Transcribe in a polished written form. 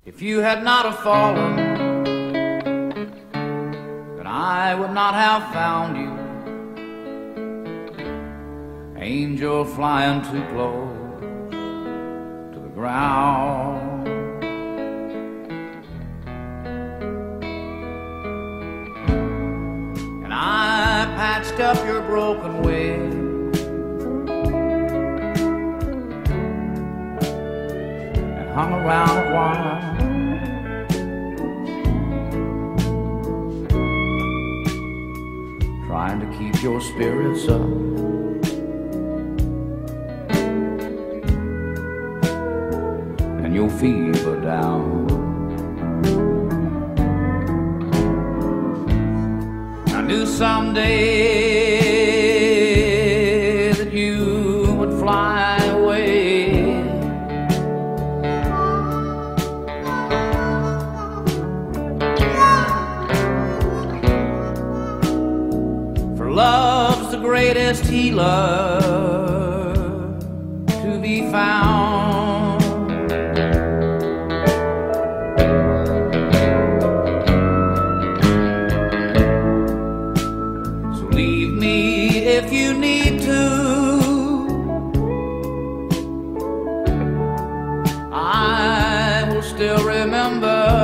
If you had not have fallen, then I would not have found you. Angel flying too close to the ground. And I patched up your broken wing, hung around a while, trying to keep your spirits up. And your fever down. I knew someday that you would fly away, for love's the greatest healer to be found. Leave me if you need to. I will still remember